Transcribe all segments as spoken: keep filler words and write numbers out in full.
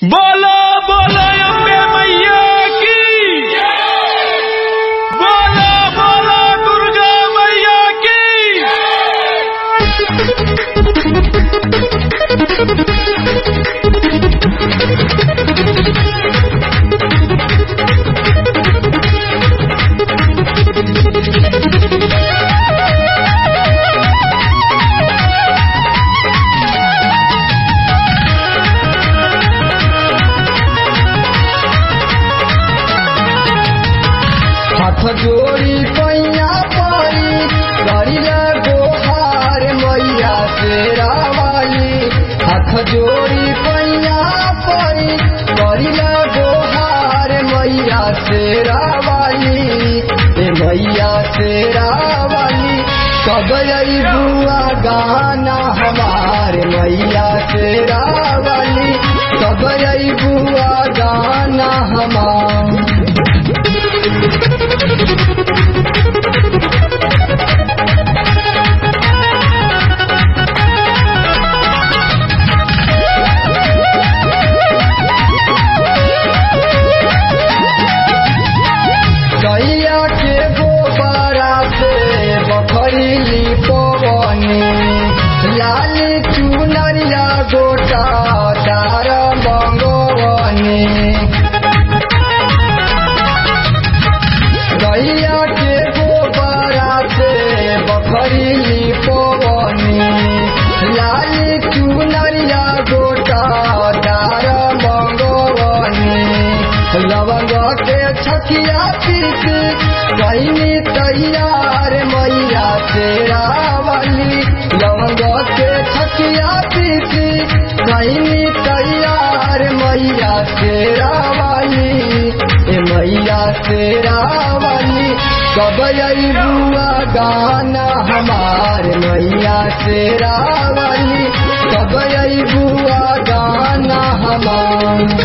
बोलो बोलो अम्बे मैया की, बोलो बोलो दुर्गा मैया की। हाथ जोड़ी पैया पारी करिला गोहार मैया शेरा वाली। हाथ जोड़ी पैया पारी करिला गोहार मैया शेरा वाली। ए मैया शेरा वाली कब आई बुआ गाना हमार मैया शेरा वाली। कब आई बुआ गाना हमार। गैया के गोबरा से बखरीली पवनी। लाल चुनरिया गोटा दार मंगवनी। गैया के गोबरा से बखरीली पवनी। लाल चुनरिया गोटा दार मंगवनी। लवंग के छकिया पीस कहीं तैयार मैया शेरा वाली। लवंग के छकिया पीस कहीं तैयार मैया शेरा वाली। ए मैया शेरा वाली कब आई बुआ गाना हमार मैया शेरा वाली। कब आई बुआ गाना हमार।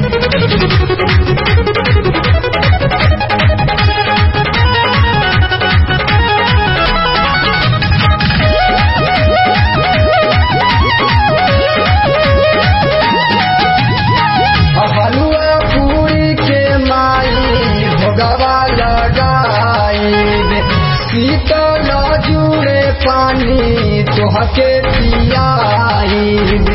हलुआ पूरी के माई भोगवा लगाई। शीतल जुड़े पानी तोहके पियाई।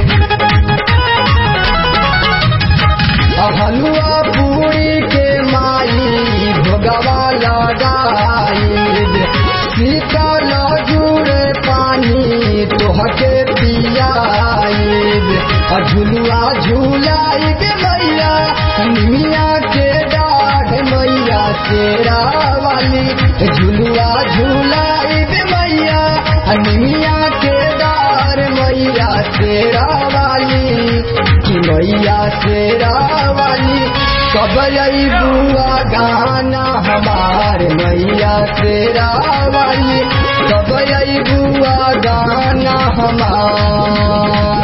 हलुआ पूरी के माई भोगवा लगाई। शीतल जुड़े पानी तोहके पियाई। झुलुआ झूलाई गे मैया निमिया के डाढ़ मैया शेरा वाली। झुलुआ झूलाई गे मैया निमिया के डाढ़ मैया शेरा वाली। कि मैया शेरा वाली कब आई बुआ गाना हमार मैया शेरा वाली। कब आई बुआ गाना हमार।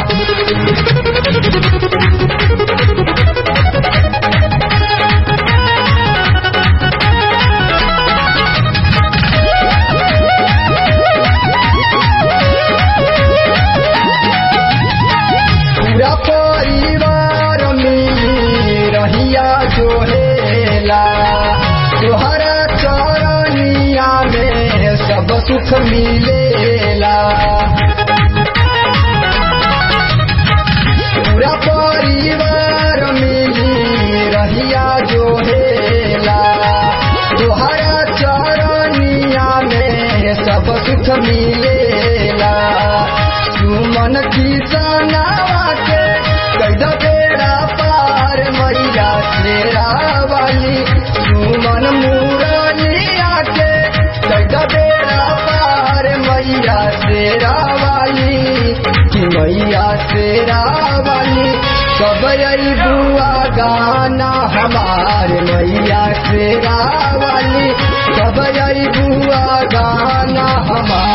पूरा परिवार मिली रहिया जोहेला। तोहरा चरनिया में सब सुख मिलेला। पूरा परिवार मिली रहिया जोहेला। तोहरा चरनिया में सब सुख मिलेला। सुमन किसनावा के कैद बेड़ा पार मैया शेरा वाली। सुमन मुरनिया के कैद बेड़ा पार मैया शेरा वाली। कि मैया शेरा वाली कब आई बुआ गाना हमार मैया शेरा वाली। कब आई बुआ गाना हमार।